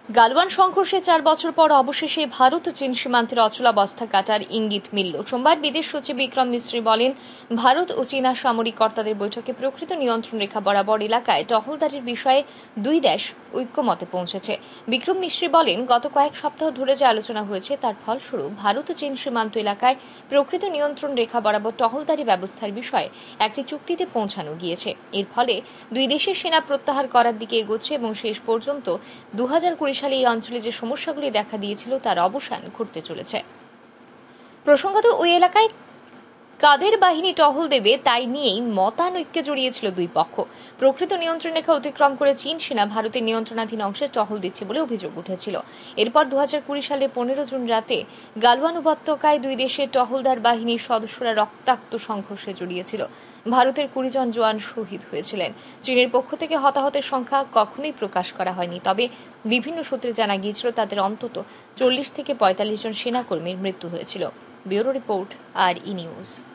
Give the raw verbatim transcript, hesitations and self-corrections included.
গালওয়ান সংঘর্ষে চার বছর পর অবশেষে ভারত ও চীন সীমান্তের অচলাবস্থা কাটার ইঙ্গিত মিলল। সোমবার বিদেশ সচিব বিক্রম মিশ্রি বলেন, ভারত ও চীনা সামরিক কর্তাদের বৈঠকে প্রকৃত নিয়ন্ত্রণ রেখা বরাবর এলাকায় টহলদারির বিষয়ে দুই দেশ ঐক্যমতে পৌঁছেছে। বিক্রম মিশ্রি বলেন, গত কয়েক সপ্তাহ ধরে যে আলোচনা হয়েছে তার ফলস্বরূপ ভারত ও চীন সীমান্ত এলাকায় প্রকৃত নিয়ন্ত্রণ রেখা বরাবর টহলদারি ব্যবস্থার বিষয়ে একটি চুক্তিতে পৌঁছানো গিয়েছে। এর ফলে দুই দেশের সেনা প্রত্যাহার করার দিকে এগোচ্ছে এবং শেষ পর্যন্ত দু হাজার কুড়ি সালে এই অঞ্চলে যে সমস্যাগুলি দেখা দিয়েছিল তার অবসান ঘটতে চলেছে। প্রসঙ্গত, ওই এলাকায় কাদের বাহিনী টহল দেবে তাই নিয়েই মতানৈক্যে জড়িয়েছিল দুই পক্ষ। প্রকৃত নিয়ন্ত্রণ রেখা অতিক্রম করে চীন সেনা ভারতের নিয়ন্ত্রণাধীন অংশে টহল দিচ্ছে বলে অভিযোগ উঠেছিল। এরপর দু হাজার কুড়ি সালের পনেরো জুন রাতে গালওয়ান উপত্যকায় দুই দেশের টহলদার বাহিনীর সদস্যরা রক্তাক্ত সংঘর্ষে জড়িয়েছিল। ভারতের কুড়ি জন জওয়ান শহীদ হয়েছিলেন। চীনের পক্ষ থেকে হতাহতের সংখ্যা কখনোই প্রকাশ করা হয়নি, তবে বিভিন্ন সূত্রে জানা গিয়েছিল তাদের অন্তত চল্লিশ থেকে পঁয়তাল্লিশ জন সেনাকর্মীর মৃত্যু হয়েছিল। ব্যুরো রিপোর্ট, আর ই নিউজ।